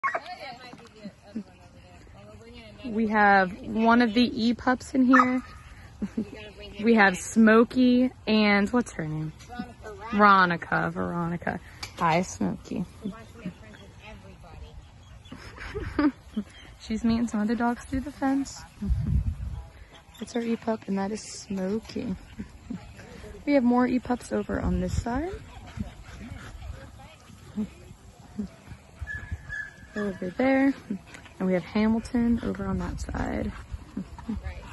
We have one of the E-pups in here. We have Smokey and what's her name? Veronica. Hi, Smokey. She's meeting some other dogs through the fence. That's our E-pup, and that is Smokey. We have more E-pups over on this side. Over there. And we have Hamilton over on that side.